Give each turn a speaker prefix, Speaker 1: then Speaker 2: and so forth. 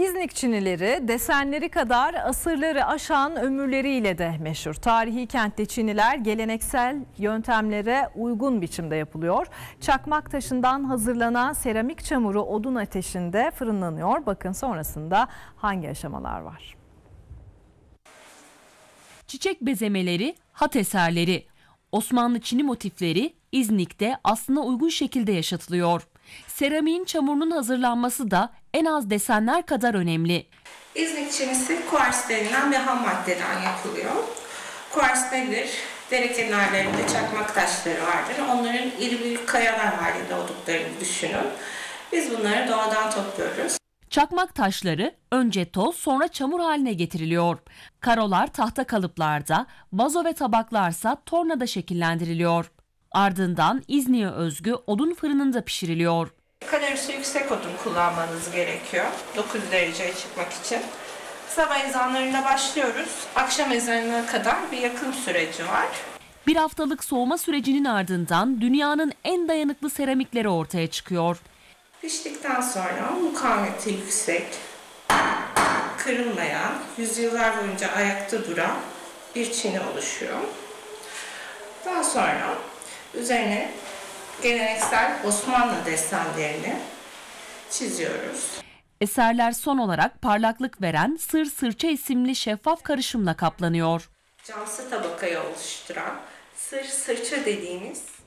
Speaker 1: İznik Çinileri desenleri kadar asırları aşan ömürleriyle de meşhur. Tarihi kentte çiniler geleneksel yöntemlere uygun biçimde yapılıyor. Çakmak taşından hazırlanan seramik çamuru odun ateşinde fırınlanıyor. Bakın sonrasında hangi aşamalar var?
Speaker 2: Çiçek bezemeleri, hat eserleri, Osmanlı çini motifleri İznik'te aslına uygun şekilde yaşatılıyor. Seramiğin çamurunun hazırlanması da en az desenler kadar önemli.
Speaker 3: İznik çinisi kuars denilen bir ham maddeden yapılıyor. Kuars nedir? Dere kenarlarında çakmak taşları vardır. Onların iri büyük kayalar halinde olduklarını düşünün. Biz bunları doğadan topluyoruz.
Speaker 2: Çakmak taşları önce toz sonra çamur haline getiriliyor. Karolar tahta kalıplarda, vazo ve tabaklarsa tornada şekillendiriliyor. Ardından İznik'e özgü odun fırınında pişiriliyor.
Speaker 3: Kalorisi yüksek odun kullanmanız gerekiyor 900 dereceye çıkmak için. Sabah ezanlarında başlıyoruz. Akşam ezanına kadar bir yakım süreci var.
Speaker 2: Bir haftalık soğuma sürecinin ardından dünyanın en dayanıklı seramikleri ortaya çıkıyor.
Speaker 3: Piştikten sonra mukavemeti yüksek, kırılmayan, yüzyıllar boyunca ayakta duran bir çini oluşuyor. Daha sonra üzerine geleneksel Osmanlı desenlerini çiziyoruz.
Speaker 2: Eserler son olarak parlaklık veren sır sırça isimli şeffaf karışımla kaplanıyor.
Speaker 3: Camsı tabakayı oluşturan sır sırça dediğimiz